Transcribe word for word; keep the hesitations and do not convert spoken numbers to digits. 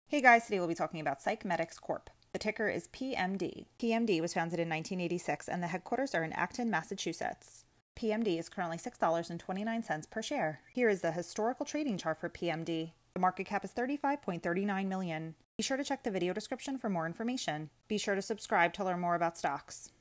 Hey guys, today we'll be talking about Psychemedics Corp. The ticker is P M D. P M D was founded in nineteen eighty-six and the headquarters are in Acton, Massachusetts. P M D is currently six dollars and twenty-nine cents per share. Here is the historical trading chart for P M D. The market cap is thirty-five point three nine million dollars. Be sure to check the video description for more information. Be sure to subscribe to learn more about stocks.